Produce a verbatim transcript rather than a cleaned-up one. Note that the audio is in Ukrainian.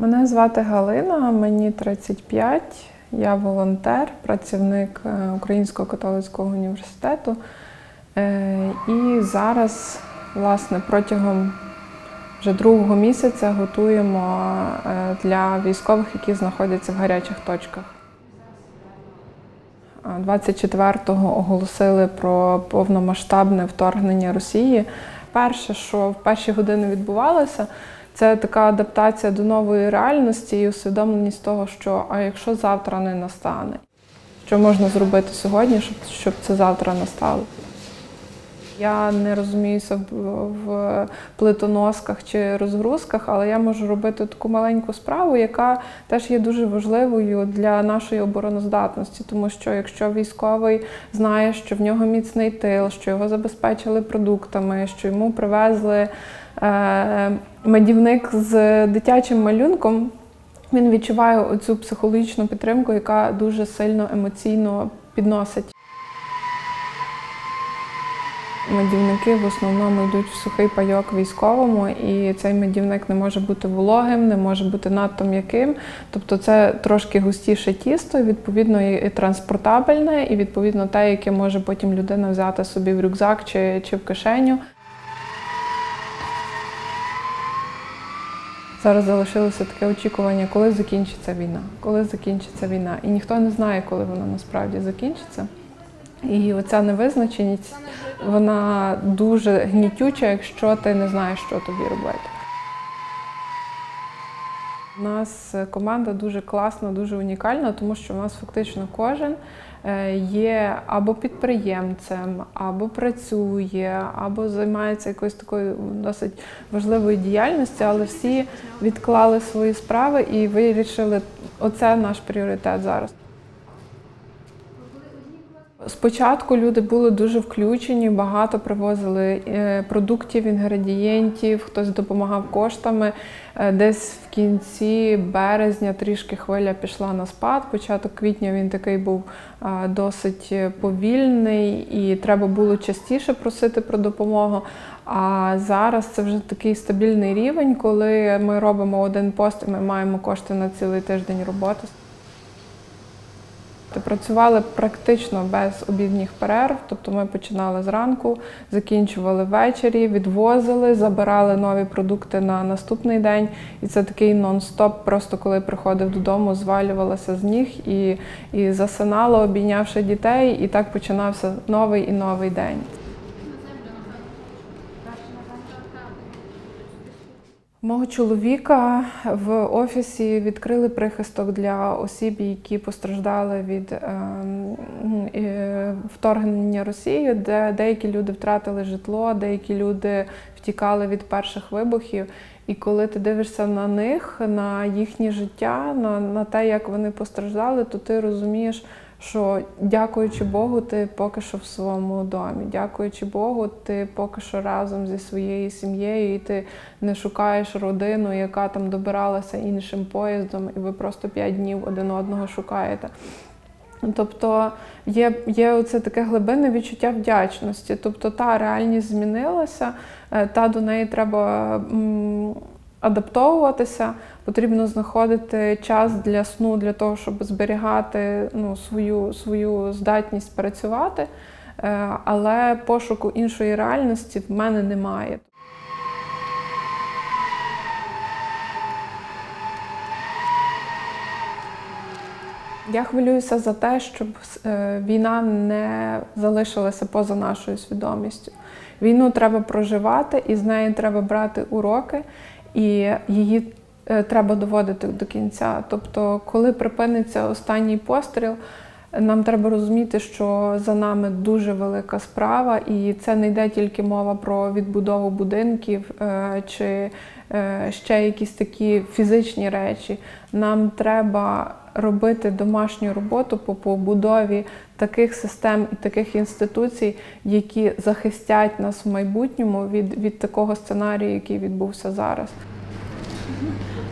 Мене звати Галина, мені тридцять п'ять, я волонтер, працівник Українського католицького університету. І зараз, власне, протягом вже другого місяця готуємо для військових, які знаходяться в гарячих точках. двадцять четвертого оголосили про повномасштабне вторгнення Росії. Перше, що в перші години відбувалося, це така адаптація до нової реальності і усвідомленість того, що а якщо завтра не настане? Що можна зробити сьогодні, щоб, щоб це завтра настало? Я не розуміюся в, в плитоносках чи розгрузках, але я можу робити таку маленьку справу, яка теж є дуже важливою для нашої обороноздатності. Тому що якщо військовий знає, що в нього міцний тил, що його забезпечили продуктами, що йому привезли е, медівник з дитячим малюнком, він відчуває оцю психологічну підтримку, яка дуже сильно емоційно підносить. Медівники в основному йдуть в сухий пайок військовому, і цей медівник не може бути вологим, не може бути надто м'яким. Тобто це трошки густіше тісто, відповідно і транспортабельне, і відповідно те, яке може потім людина взяти собі в рюкзак чи, чи в кишеню. Зараз залишилося таке очікування, коли закінчиться війна, коли закінчиться війна. І ніхто не знає, коли вона насправді закінчиться. І оця невизначеність, вона дуже гнітюча, якщо ти не знаєш, що тобі робити. У нас команда дуже класна, дуже унікальна, тому що у нас фактично кожен є або підприємцем, або працює, або займається якоюсь такою досить важливою діяльністю, але всі відклали свої справи і вирішили, оце наш пріоритет зараз. Спочатку люди були дуже включені, багато привозили продуктів, інгредієнтів, хтось допомагав коштами. Десь в кінці березня трішки хвиля пішла на спад, початок квітня він такий був досить повільний і треба було частіше просити про допомогу. А зараз це вже такий стабільний рівень, коли ми робимо один пост і ми маємо кошти на цілий тиждень роботи. Працювали практично без обідніх перерв, тобто ми починали зранку, закінчували ввечері, відвозили, забирали нові продукти на наступний день. І це такий нон-стоп, просто коли приходив додому, звалювалася з ніг і, і засинала, обійнявши дітей, і так починався новий і новий день. Мого чоловіка в офісі відкрили прихисток для осіб, які постраждали від е, вторгнення Росії, де деякі люди втратили житло, деякі люди втікали від перших вибухів. І коли ти дивишся на них, на їхнє життя, на, на те, як вони постраждали, то ти розумієш, що дякуючи Богу, ти поки що в своєму домі. Дякуючи Богу, ти поки що разом зі своєю сім'єю, і ти не шукаєш родину, яка там добиралася іншим поїздом, і ви просто п'ять днів один одного шукаєте. Тобто є, є оце таке глибинне відчуття вдячності. Тобто та реальність змінилася, та до неї треба м, адаптовуватися, потрібно знаходити час для сну, для того, щоб зберігати ну, свою, свою здатність працювати, але пошуку іншої реальності в мене немає. Я хвилююся за те, щоб війна не залишилася поза нашою свідомістю. Війну треба проживати, і з неї треба брати уроки, і її треба доводити до кінця. Тобто, коли припиниться останній постріл, нам треба розуміти, що за нами дуже велика справа, і це не йде тільки мова про відбудову будинків чи ще якісь такі фізичні речі. Нам треба робити домашню роботу по побудові таких систем і таких інституцій, які захистять нас в майбутньому від, від такого сценарію, який відбувся зараз.